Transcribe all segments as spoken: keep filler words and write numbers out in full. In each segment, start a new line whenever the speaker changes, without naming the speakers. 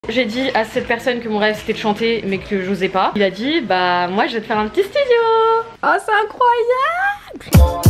J'ai dit à cette personne que mon rêve c'était de chanter mais que j'osais pas. Il a dit bah moi je vais te faire un petit studio. Oh c'est incroyable.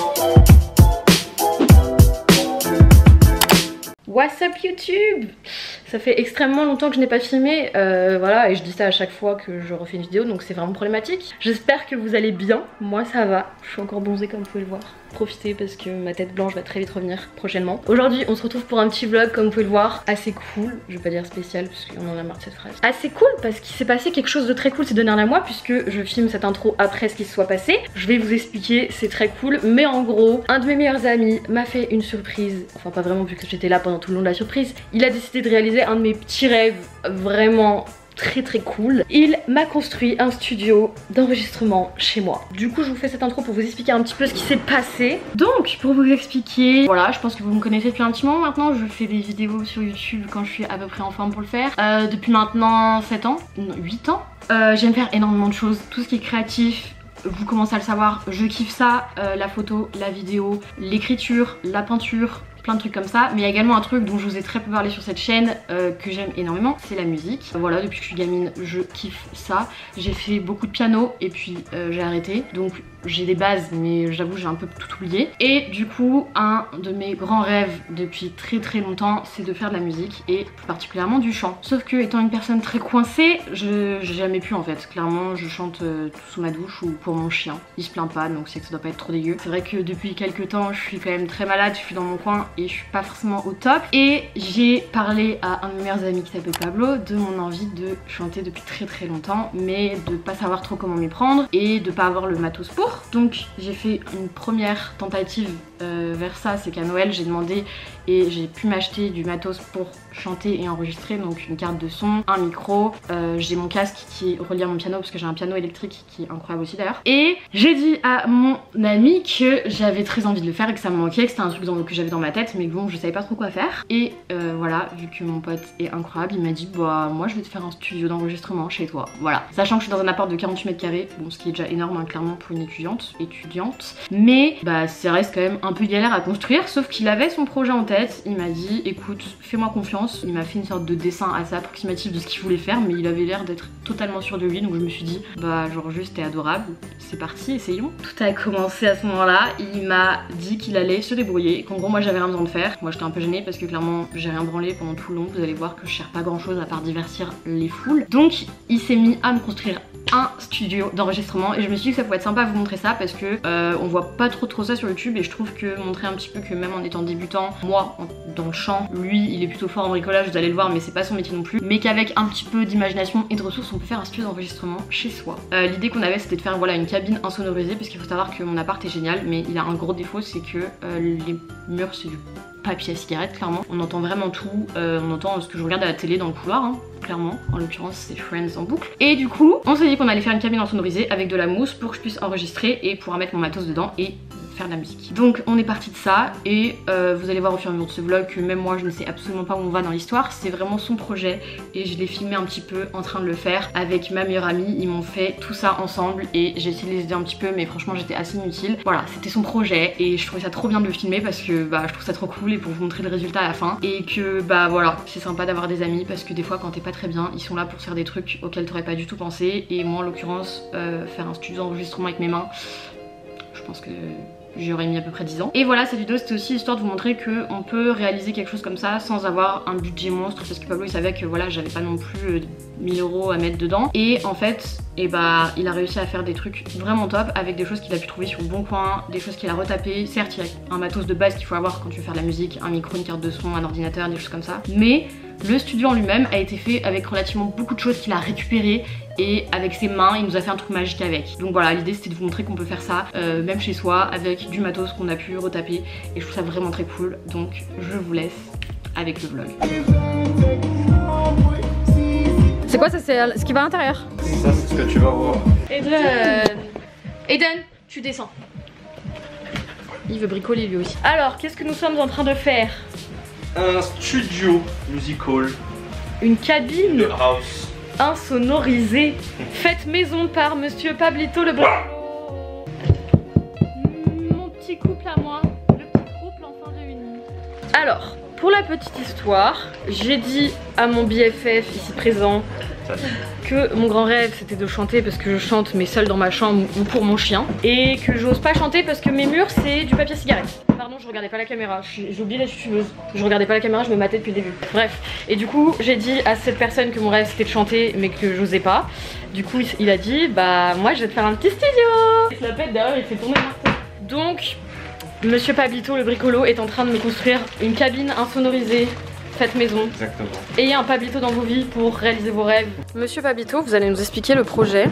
What's up YouTube? Ça fait extrêmement longtemps que je n'ai pas filmé, euh, voilà, et je dis ça à chaque fois que je refais une vidéo, donc c'est vraiment problématique. J'espère que vous allez bien, moi ça va, je suis encore bronzée comme vous pouvez le voir. Profitez parce que ma tête blanche va très vite revenir prochainement. Aujourd'hui on se retrouve pour un petit vlog comme vous pouvez le voir, assez cool, je vais pas dire spécial parce qu'on en a marre de cette phrase. Assez cool parce qu'il s'est passé quelque chose de très cool ces deux derniers mois puisque je filme cette intro après ce qui se soit passé. Je vais vous expliquer, c'est très cool, mais en gros, un de mes meilleurs amis m'a fait une surprise, enfin pas vraiment vu que j'étais là pendant tout le long de la surprise. Il a décidé de réaliser un de mes petits rêves vraiment très très cool. Il m'a construit un studio d'enregistrement chez moi. Du coup je vous fais cette intro pour vous expliquer un petit peu ce qui s'est passé. Donc pour vous expliquer, voilà, je pense que vous me connaissez depuis un petit moment maintenant. Je fais des vidéos sur YouTube quand je suis à peu près en forme pour le faire, euh, depuis maintenant sept ans, non, huit ans. euh, J'aime faire énormément de choses, tout ce qui est créatif. Vous commencez à le savoir, je kiffe ça, euh, la photo, la vidéo, l'écriture, la peinture, plein de trucs comme ça. Mais il y a également un truc dont je vous ai très peu parlé sur cette chaîne, euh, que j'aime énormément, c'est la musique. Voilà, depuis que je suis gamine, je kiffe ça. J'ai fait beaucoup de piano et puis euh, j'ai arrêté. Donc j'ai des bases, mais j'avoue j'ai un peu tout oublié. Et du coup, un de mes grands rêves depuis très très longtemps, c'est de faire de la musique et plus particulièrement du chant. Sauf que étant une personne très coincée, je j'ai jamais pu en fait. Clairement, je chante euh, tout sous ma douche ou pour mon chien. Il se plaint pas, donc c'est que ça doit pas être trop dégueu. C'est vrai que depuis quelques temps, je suis quand même très malade, je suis dans mon coin et je suis pas forcément au top. Et j'ai parlé à un de mes meilleurs amis qui s'appelle Pablo de mon envie de chanter depuis très très longtemps, mais de pas savoir trop comment m'y prendre et de pas avoir le matos pour. Donc j'ai fait une première tentative euh, vers ça, c'est qu'à Noël j'ai demandé et j'ai pu m'acheter du matos pour chanter et enregistrer, donc une carte de son, un micro, euh, j'ai mon casque qui est relié à mon piano parce que j'ai un piano électrique qui est incroyable aussi d'ailleurs. Et j'ai dit à mon ami que j'avais très envie de le faire et que ça me manquait, que c'était un truc dans, que j'avais dans ma tête mais bon je savais pas trop quoi faire. Et euh, voilà, vu que mon pote est incroyable, il m'a dit bah moi je vais te faire un studio d'enregistrement chez toi, voilà. Sachant que je suis dans un appart de quarante-huit mètres carrés, bon ce qui est déjà énorme hein, clairement pour une étudiante, étudiante, mais bah ça reste quand même un peu galère à construire, sauf qu'il avait son projet en tête. Il m'a dit écoute fais-moi confiance, il m'a fait une sorte de dessin assez approximatif de ce qu'il voulait faire, mais il avait l'air d'être totalement sûr de lui, donc je me suis dit bah genre juste t'es adorable, c'est parti, essayons. Tout a commencé à ce moment là, il m'a dit qu'il allait se débrouiller, qu'en gros moi j'avais rien besoin de faire. Moi j'étais un peu gênée parce que clairement j'ai rien branlé pendant tout le long, vous allez voir que je cherche pas grand chose à part divertir les foules. Donc il s'est mis à me construire un studio d'enregistrement et je me suis dit que ça pouvait être sympa à vous montrer ça parce que euh, on voit pas trop trop ça sur YouTube et je trouve que montrer un petit peu que même en étant débutant, moi en, dans le chant, lui il est plutôt fort en bricolage, vous allez le voir mais c'est pas son métier non plus, mais qu'avec un petit peu d'imagination et de ressources on peut faire un studio d'enregistrement chez soi. Euh, L'idée qu'on avait c'était de faire voilà une cabine insonorisée parce qu'il faut savoir que mon appart est génial mais il a un gros défaut, c'est que euh, les murs c'est du papier à cigarette clairement, on entend vraiment tout, euh, on entend ce que je regarde à la télé dans le couloir hein, clairement, en l'occurrence c'est Friends en boucle. Et du coup on s'est dit qu'on allait faire une cabine insonorisée avec de la mousse pour que je puisse enregistrer et pouvoir mettre mon matos dedans et faire de la musique. Donc on est parti de ça et euh, vous allez voir au fur et à mesure de ce vlog que même moi je ne sais absolument pas où on va dans l'histoire, c'est vraiment son projet et je l'ai filmé un petit peu en train de le faire avec ma meilleure amie, ils m'ont fait tout ça ensemble et j'ai essayé de les aider un petit peu mais franchement j'étais assez inutile. Voilà, c'était son projet et je trouvais ça trop bien de le filmer parce que bah je trouve ça trop cool et pour vous montrer le résultat à la fin et que bah voilà, c'est sympa d'avoir des amis parce que des fois quand t'es pas très bien, ils sont là pour faire des trucs auxquels t'aurais pas du tout pensé et moi en l'occurrence euh, faire un studio d'enregistrement avec mes mains, je pense que j'aurais mis à peu près dix ans. Et voilà, cette vidéo c'était aussi histoire de vous montrer qu'on peut réaliser quelque chose comme ça sans avoir un budget monstre parce que Pablo il savait que voilà j'avais pas non plus euh, mille euros à mettre dedans et en fait et bah il a réussi à faire des trucs vraiment top avec des choses qu'il a pu trouver sur le bon coin, des choses qu'il a retapées. Certes il y a un matos de base qu'il faut avoir quand tu veux faire de la musique, un micro, une carte de son, un ordinateur, des choses comme ça, mais le studio en lui-même a été fait avec relativement beaucoup de choses qu'il a récupérées et avec ses mains il nous a fait un truc magique avec. Donc voilà, l'idée c'était de vous montrer qu'on peut faire ça euh, même chez soi avec du matos qu'on a pu retaper et je trouve ça vraiment très cool. Donc je vous laisse avec le vlog. C'est quoi ça? C'est ce qui va à l'intérieur?
Ça c'est ce que tu vas voir.
Eden, Eden, tu descends. Il veut bricoler lui aussi. Alors qu'est-ce que nous sommes en train de faire?
Un studio musical.
Une cabine
de house
insonorisée faite maison par monsieur Pablito le Bravo. Mon petit couple à moi, le petit couple enfin réuni. Alors pour la petite histoire, j'ai dit à mon B F F ici présent que mon grand rêve c'était de chanter parce que je chante mais seule dans ma chambre ou pour mon chien, et que j'ose pas chanter parce que mes murs c'est du papier cigarette. Pardon, je regardais pas la caméra, j'ai oublié la youtubeuse, je regardais pas la caméra, je me matais depuis le début. Bref, et du coup j'ai dit à cette personne que mon rêve c'était de chanter mais que j'osais pas. Du coup il a dit bah moi je vais te faire un petit studio. Il se la pète derrière, il fait tourner le marteau. Donc Monsieur Pablito le bricolo est en train de me construire une cabine insonorisée faite maison.
Exactement.
Ayez un Pablito dans vos vies pour réaliser vos rêves. Monsieur Pablito, vous allez nous expliquer le projet.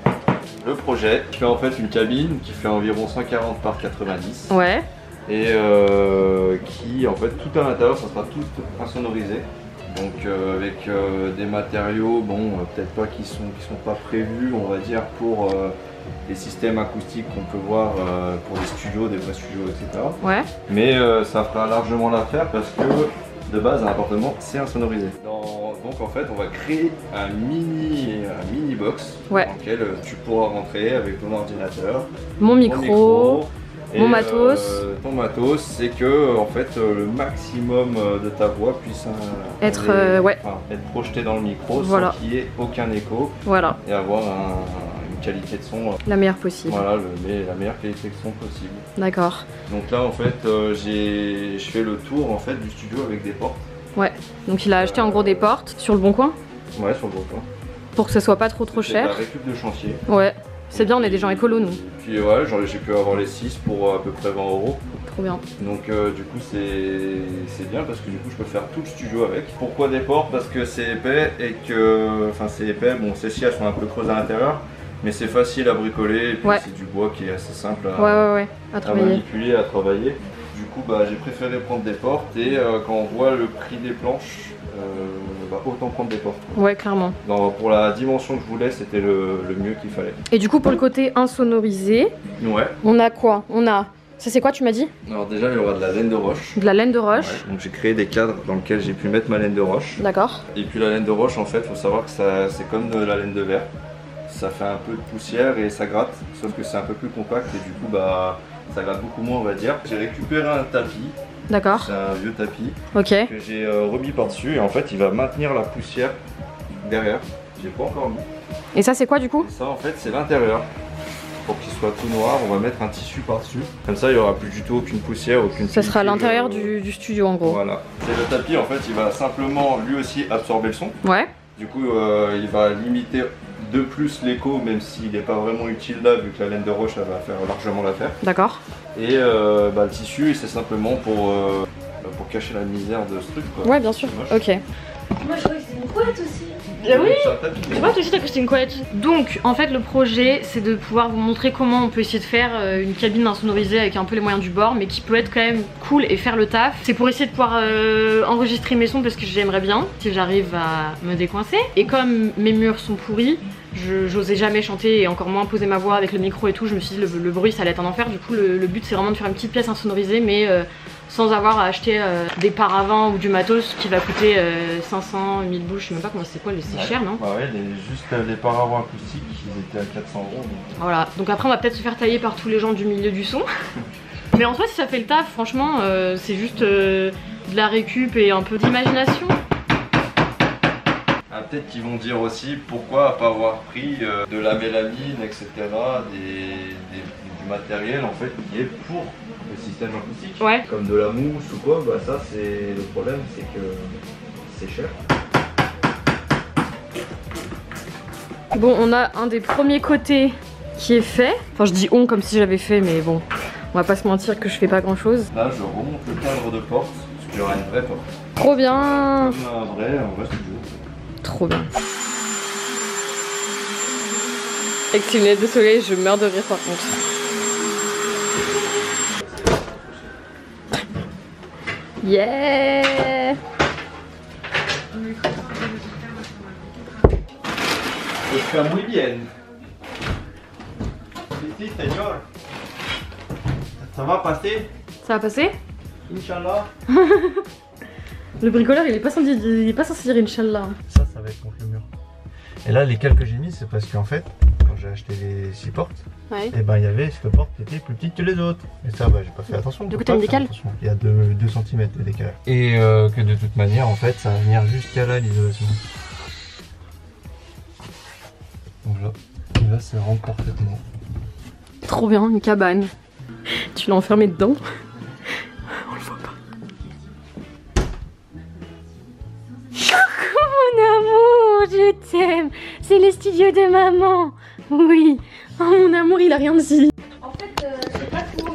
Le projet, je fais en fait une cabine qui fait environ cent quarante par quatre-vingt-dix.
Ouais.
Et euh, qui en fait tout à l'intérieur ça sera tout insonorisé. Donc euh, avec euh, des matériaux, bon euh, peut-être pas qui sont, qui sont pas prévus on va dire pour euh, les systèmes acoustiques qu'on peut voir euh, pour les studios, des vrais studios et cetera.
Ouais.
Mais euh, ça fera largement l'affaire parce que de base un appartement c'est insonorisé. Dans, donc en fait on va créer un mini, un mini box
ouais.
dans lequel tu pourras rentrer avec ton ordinateur,
mon micro, micro
et,
mon matos.
Euh, ton matos, c'est que en fait euh, le maximum de ta voix puisse euh,
être,
aller,
euh, ouais.
enfin, être projeté dans le micro
voilà.
sans qu'il y ait aucun écho.
Voilà.
Et avoir un, une qualité de son
la meilleure possible.
Voilà, le, mais la meilleure qualité de son possible.
D'accord.
Donc là en fait euh, j'ai je fais le tour en fait du studio avec des portes.
Ouais. Donc il a acheté euh, en gros des portes sur le Bon Coin.
Ouais, sur le Bon Coin.
Pour que ce soit pas trop trop cher.
La récup de chantier.
Ouais. C'est bien, on est des gens écolos nous.
Puis ouais, j'ai pu avoir les six pour à peu près vingt euros.
Trop bien.
Donc euh, du coup c'est bien parce que du coup je peux faire tout le studio avec. Pourquoi des portes? Parce que c'est épais et que... Enfin c'est épais, bon celles-ci elles sont un peu creuses à l'intérieur. Mais c'est facile à bricoler et puis ouais. C'est du bois qui est assez simple à,
ouais, ouais, ouais. À,
à manipuler, à travailler. Du coup bah, j'ai préféré prendre des portes et euh, quand on voit le prix des planches, euh, bah, autant prendre des portes.
Ouais, clairement.
Non, pour la dimension que je voulais, c'était le, le mieux qu'il fallait.
Et du coup pour le côté insonorisé,
ouais.
On a quoi? On a... Ça c'est quoi tu m'as dit?
Alors déjà il y aura de la laine de roche.
De la laine de roche.
Ouais, donc j'ai créé des cadres dans lesquels j'ai pu mettre ma laine de roche.
D'accord.
Et puis la laine de roche en fait, il faut savoir que c'est comme de la laine de verre. Ça fait un peu de poussière et ça gratte, sauf que c'est un peu plus compact et du coup bah ça gratte beaucoup moins on va dire. J'ai récupéré un tapis.
D'accord.
C'est un vieux tapis.
Ok.
Que j'ai euh, remis par dessus et en fait il va maintenir la poussière derrière. J'ai pas encore mis.
Et ça c'est quoi du coup?
Et ça en fait c'est l'intérieur. Pour qu'il soit tout noir, on va mettre un tissu par dessus. Comme ça il n'y aura plus du tout aucune poussière, aucune.
Ça sera à l'intérieur
euh...
du, du studio en gros.
Voilà. C'est le tapis en fait, il va simplement lui aussi absorber le son.
Ouais.
Du coup euh, il va limiter de plus l'écho même s'il n'est pas vraiment utile là vu que la laine de roche elle va faire largement l'affaire.
D'accord.
Et euh, bah, le tissu c'est simplement pour, euh, pour cacher la misère de ce truc quoi.
Ouais bien sûr, ok.
Moi je croyais que c'était une couette aussi.
Ah oui, je crois que aussi t'as cru que c'était une couette. Donc en fait le projet c'est de pouvoir vous montrer comment on peut essayer de faire une cabine insonorisée avec un peu les moyens du bord mais qui peut être quand même cool et faire le taf. C'est pour essayer de pouvoir euh, enregistrer mes sons parce que j'aimerais bien si j'arrive à me décoincer. Et comme mes murs sont pourris, j'osais jamais chanter et encore moins poser ma voix avec le micro et tout, je me suis dit le, le bruit ça allait être un enfer. Du coup le, le but c'est vraiment de faire une petite pièce insonorisée mais euh, sans avoir à acheter euh, des paravents ou du matos qui va coûter euh, cinq cents, mille boules, je sais même pas comment c'est quoi, c'est ouais. cher non?
Bah ouais, les, juste euh, les paravents acoustiques ils étaient à quatre cents euros. Donc...
Voilà, donc après on va peut-être se faire tailler par tous les gens du milieu du son. Mais en soi si ça fait le taf, franchement euh, c'est juste euh, de la récup et un peu d'imagination.
Ah, peut-être qu'ils vont dire aussi pourquoi pas avoir pris euh, de la mélamine, et cetera. Des, des, du matériel en fait qui est pour le système acoustique.
Ouais.
Comme de la mousse ou quoi, bah ça c'est le problème, c'est que c'est cher.
Bon, on a un des premiers côtés qui est fait. Enfin je dis on comme si j'avais fait mais bon, on va pas se mentir que je fais pas grand chose.
Là je remonte le cadre de porte, parce qu'il y aura une vraie porte.
Trop bien.
Comme un vrai, un vrai studio.
Trop bien. Avec ces lunettes de soleil, je meurs de rire par contre. Yeah.
Está muy bien. Sí, señor. Ça va passer?
Ça va passer?
Inch'Allah.
Le bricoleur il est pas censé, il est pas censé dire Inch'Allah.
Ça, ça va être contre le mur. Et là, les cales que j'ai mis, c'est parce qu'en fait, quand j'ai acheté les six portes,
Ouais.
et ben il y avait cette porte qui était plus petite que les autres. Et ça, bah j'ai pas fait attention.
Du coup,
Faut
t'as
pas
une
faire
décale.
attention. Il y a deux centimètres de décalage. Et euh, que de toute manière, en fait, ça va venir jusqu'à là l'isolation. Donc là, et là, ça rentre parfaitement.
Trop bien, une cabane. Tu l'as enfermé dedans. On le voit pas. Coucou mon amour, je t'aime. C'est le studio de maman. Oui. Oh mon amour, il a rien dit.
En fait, euh, c'est pas tout.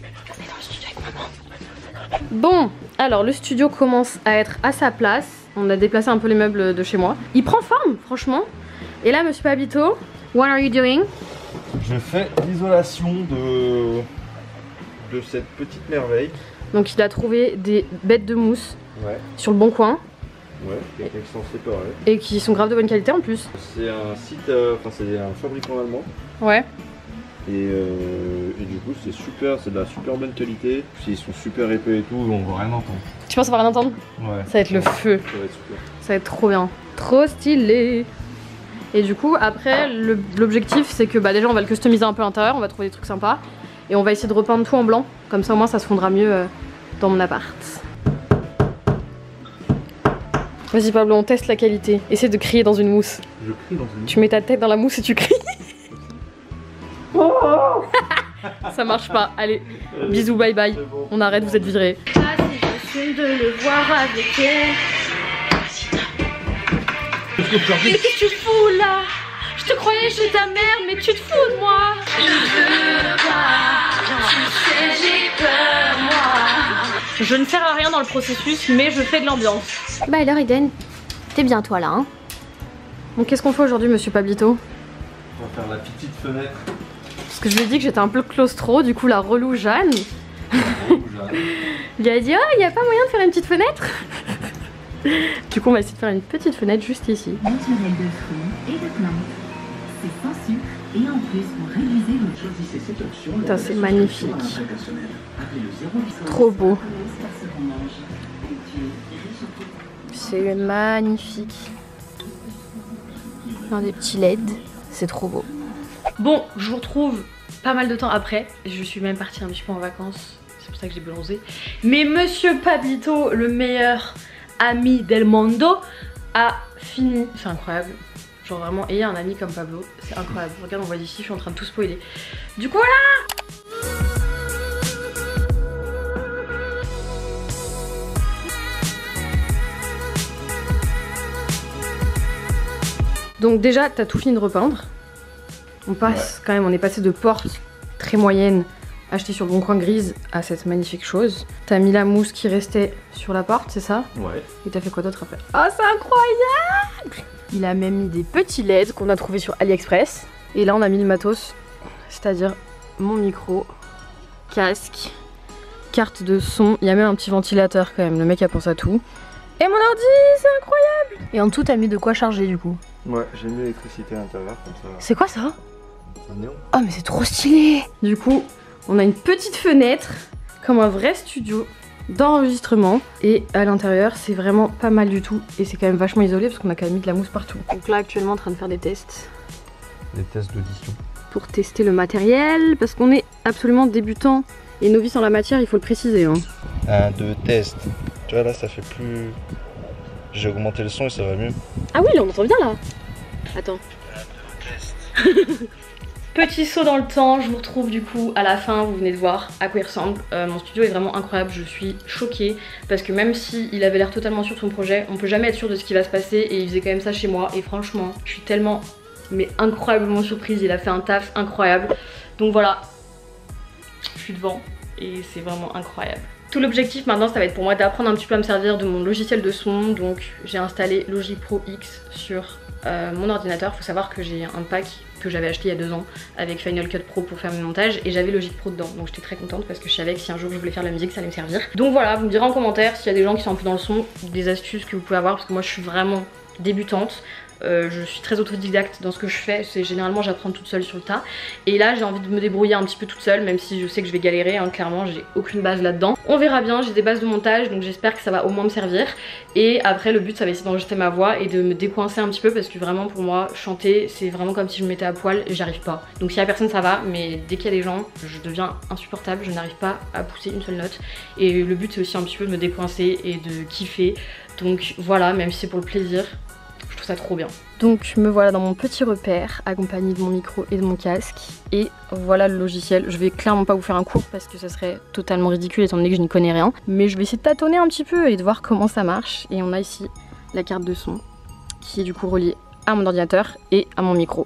Bon, alors le studio commence à être à sa place. On a déplacé un peu les meubles de chez moi. Il prend forme, franchement. Et là, monsieur Pabito, what are you doing?
Je fais l'isolation de... de cette petite merveille.
Donc il a trouvé des bêtes de mousse
Ouais,
sur le bon coin
ouais, quelqu'un qui s'en séparait.
et qui sont grave de bonne qualité en plus.
C'est un site, euh, enfin c'est un fabricant allemand.
Ouais.
Et, euh, et du coup c'est super, c'est de la super bonne qualité. Ils sont super épais et tout, on va rien entendre.
Tu penses qu'on va rien entendre?
Ouais.
Ça va être le feu.
Ça va être super.
Ça va être trop bien. Trop stylé. Et du coup après le- l'objectif c'est que bah déjà on va le customiser un peu à l'intérieur, on va trouver des trucs sympas. Et on va essayer de repeindre tout en blanc. Comme ça au moins ça se fondra mieux euh, dans mon appart. Vas-y Pablo, on teste la qualité. Essaie de crier dans une mousse.
Je crie dans une...
Tu mets ta tête dans la mousse et tu cries. Ça marche pas. Allez, bisous, bye bye.
C'est bon.
On arrête, vous êtes virés.
Ah, si je suis de le voir avec elle.
Mais qu'est-ce que tu fous là? Je te croyais chez ta mère, mais tu te fous de moi.
Je veux pas. Tu sais, j'ai peur, moi.
Je ne sers à rien dans le processus, mais je fais de l'ambiance. Bah alors Eden, t'es bien toi là, hein? Donc qu'est-ce qu'on fait aujourd'hui, monsieur Pablito?
On va faire la petite fenêtre.
Parce que je lui ai dit que j'étais un peu claustro, du coup la relou Jeanne, il a dit oh, il y a pas moyen de faire une petite fenêtre? Du coup on va essayer de faire une petite fenêtre juste ici.
Naturel de fruits et de plantes. C'est sans sucre et en plus pour réaliser le choisissez cette option.
Putain, c'est magnifique. Trop beau. C'est magnifique. Un des petits L E D, c'est trop beau. Bon, je vous retrouve pas mal de temps après. Je suis même partie un petit peu en vacances. C'est pour ça que j'ai bronzé. Mais monsieur Pablito, le meilleur ami del mundo, a fini. C'est incroyable. Genre vraiment, ayez un ami comme Pablo, c'est incroyable. Regarde, on voit d'ici, je suis en train de tout spoiler. Du coup, voilà! Donc déjà, t'as tout fini de repeindre. On passe ouais. quand même, on est passé de portes très moyennes achetées sur le bon coin grise à cette magnifique chose. T'as mis la mousse qui restait sur la porte, c'est ça?
Ouais.
Et t'as fait quoi d'autre après? Oh, c'est incroyable! Il a même mis des petits L E D qu'on a trouvé sur AliExpress. Et là, on a mis le matos, c'est-à-dire mon micro, casque, carte de son. Il y a même un petit ventilateur quand même, le mec a pensé à tout. Et mon ordi, c'est incroyable! Et en tout, t'as mis de quoi charger du coup?
Ouais, j'ai mis l'électricité à l'intérieur comme ça.
C'est quoi ça?
C'est un néon.
Oh mais c'est trop stylé! Du coup, on a une petite fenêtre, comme un vrai studio d'enregistrement. Et à l'intérieur, c'est vraiment pas mal du tout. Et c'est quand même vachement isolé parce qu'on a quand même mis de la mousse partout. Donc là, actuellement, en train de faire des tests.
Des tests d'audition.
Pour tester le matériel, parce qu'on est absolument débutant et novice en la matière, il faut le préciser. Hein.
Un, deux, test. Tu vois là, ça fait plus... J'ai augmenté le son et ça va mieux.
Ah oui, là on entend bien là. Attends. Petit saut dans le temps, je vous retrouve du coup à la fin, vous venez de voir à quoi il ressemble. Euh, mon studio est vraiment incroyable, je suis choquée parce que même s'il avait l'air totalement sûr de son projet, on peut jamais être sûr de ce qui va se passer et il faisait quand même ça chez moi et franchement, je suis tellement mais incroyablement surprise, il a fait un taf incroyable. Donc voilà, je suis devant et c'est vraiment incroyable. Tout l'objectif maintenant, ça va être pour moi d'apprendre un petit peu à me servir de mon logiciel de son. Donc j'ai installé Logic Pro X sur euh, mon ordinateur. Faut savoir que j'ai un pack que j'avais acheté il y a deux ans avec Final Cut Pro pour faire mes montages et j'avais Logic Pro dedans. Donc j'étais très contente parce que je savais que si un jour je voulais faire de la musique, ça allait me servir. Donc voilà, vous me direz en commentaire s'il y a des gens qui sont un peu dans le son, des astuces que vous pouvez avoir parce que moi je suis vraiment débutante. euh, je suis très autodidacte dans ce que je fais, c'est généralement j'apprends toute seule sur le tas. Et là j'ai envie de me débrouiller un petit peu toute seule, même si je sais que je vais galérer, hein, clairement j'ai aucune base là-dedans. On verra bien, j'ai des bases de montage donc j'espère que ça va au moins me servir. Et après le but ça va essayer d'enregistrer ma voix et de me décoincer un petit peu, parce que vraiment pour moi chanter c'est vraiment comme si je me mettais à poil et j'arrive pas. Donc s'il y a personne ça va, mais dès qu'il y a des gens je deviens insupportable, je n'arrive pas à pousser une seule note. Et le but c'est aussi un petit peu de me décoincer et de kiffer. Donc voilà, même si c'est pour le plaisir, je trouve ça trop bien. Donc me voilà dans mon petit repère accompagné de mon micro et de mon casque. Et voilà le logiciel. Je vais clairement pas vous faire un cours parce que ça serait totalement ridicule étant donné que je n'y connais rien. Mais je vais essayer de tâtonner un petit peu et de voir comment ça marche. Et on a ici la carte de son qui est du coup reliée à mon ordinateur et à mon micro.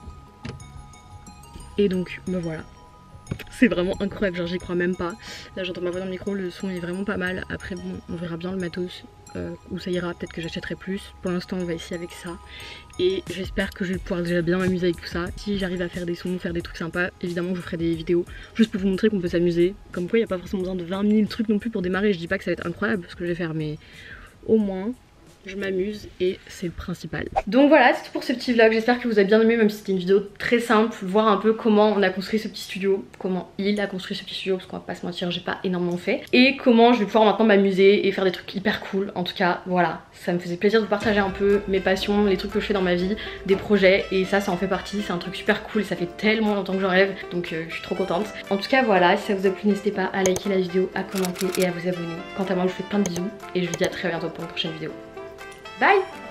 Et donc me voilà. C'est vraiment incroyable, genre j'y crois même pas. Là j'entends ma voix dans le micro, le son est vraiment pas mal. Après bon, on verra bien le matos euh, où ça ira, peut-être que j'achèterai plus. Pour l'instant on va essayer avec ça. Et j'espère que je vais pouvoir déjà bien m'amuser avec tout ça. Si j'arrive à faire des sons, faire des trucs sympas, évidemment je vous ferai des vidéos juste pour vous montrer qu'on peut s'amuser. Comme quoi il n'y a pas forcément besoin de vingt mille trucs non plus pour démarrer. Je dis pas que ça va être incroyable ce que je vais faire, mais au moins je m'amuse et c'est le principal. Donc voilà, c'est tout pour ce petit vlog, j'espère que vous avez bien aimé, même si c'était une vidéo très simple, voir un peu comment on a construit ce petit studio, comment il a construit ce petit studio, parce qu'on va pas se mentir, j'ai pas énormément fait, et comment je vais pouvoir maintenant m'amuser et faire des trucs hyper cool. En tout cas voilà, ça me faisait plaisir de partager un peu mes passions, les trucs que je fais dans ma vie, des projets, et ça ça en fait partie, c'est un truc super cool et ça fait tellement longtemps que j'en rêve, donc euh, je suis trop contente. En tout cas voilà, si ça vous a plu n'hésitez pas à liker la vidéo, à commenter et à vous abonner. Quant à moi je vous fais plein de bisous et je vous dis à très bientôt pour une prochaine vidéo. Bye!